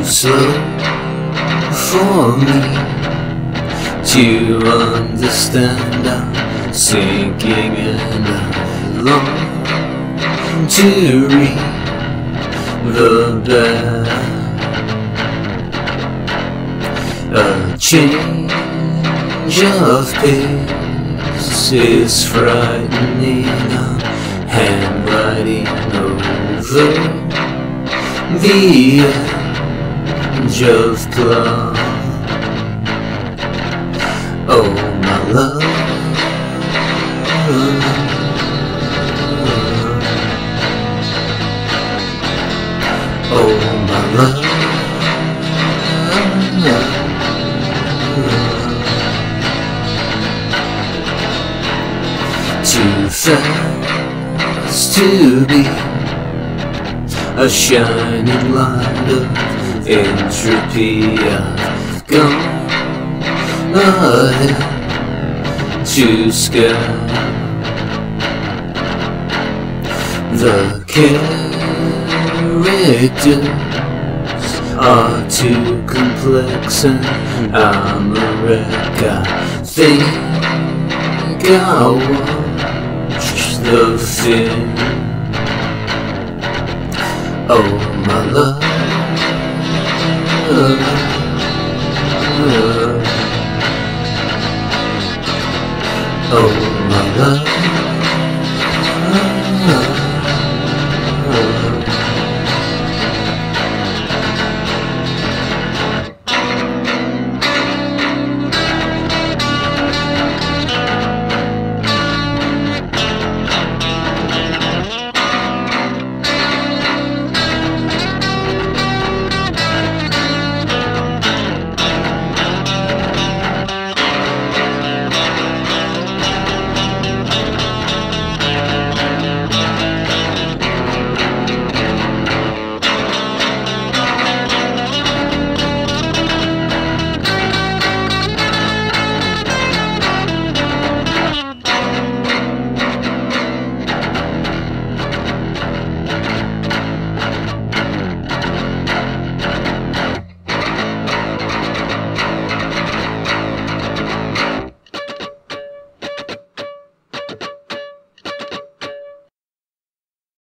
slow for me to understand. I'm sinking and I long to read the bell. A change of pace is frightening. I'm handwriting over the edge of plum. Oh my love, oh my love, too fast to be a shining light of entropy. I've gone ahead to sky the characters are too complex and I'm a wreck. I think I'll watch the film. Oh my love, oh my love.